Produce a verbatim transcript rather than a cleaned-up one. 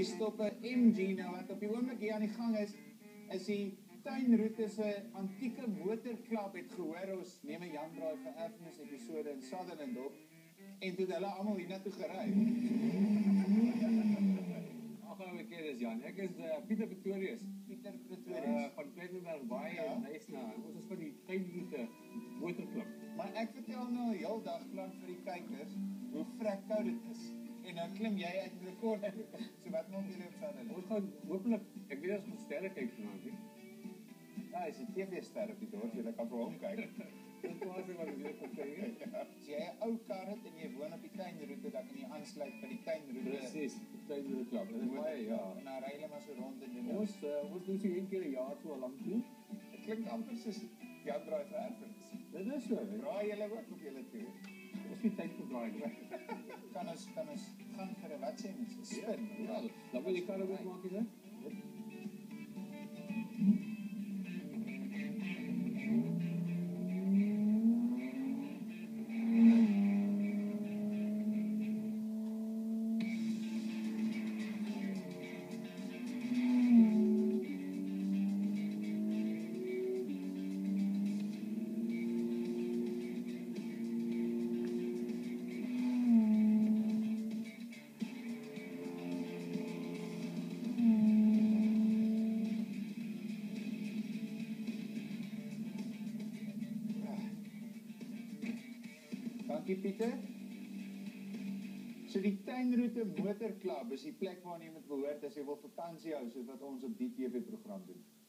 Hier stop 'n M G nou wat op die oomblik hier aan die gang is, is die tuinroete se antieke motorklap het gehoor ons neem 'n Jan draai vir erfenis episode in Sutherland op en toe het hulle almal hiernatoe gery. Ag nou keer is Jan. Ek is uh, Pieter Pretorius. Pieter Pretorius Uh, van Pretorius baie ja. nice na. Ons is van die tuinroete motorklap. Maar ek vertel nou 'n heel dag lank vir die kykers hoe vrek koud dit is. En nou klim jy uit die rekord. So wat maak julle op Sutherland? Ons gaan hopelik, ek weet ons gaan sterre kyk vanaand, nie? Ja, hy's 'n T V-ster op die dorp, jy kan vir hom kyk. Dit was wat ek weer kon kyk. As jy 'n ou kar het en jy woon op die tuinroete, dan kan jy aansluit by die tuinroete. Presies, die tuinroete klap. Dit is baie, ja. En dan ry hulle maar so rond en doen. Ons, uh, ons doen so een keer 'n jaar so lank toe. Dit klink amper soos Jan draai vir erfenis. Dit is so, hè? Draai julle ook op julle toe. Ons het nie tyd vir draai nie. Kan ons kan ons gaan vir 'n wat sê mens, 'n spin. Ja, dan moet jy karre ook maak, hè? Dankie Pieter. So die tuinroete motorklub is die plek waar jy moet behoort as jy wil vakansie hou, soos wat ons op die T V-program doen.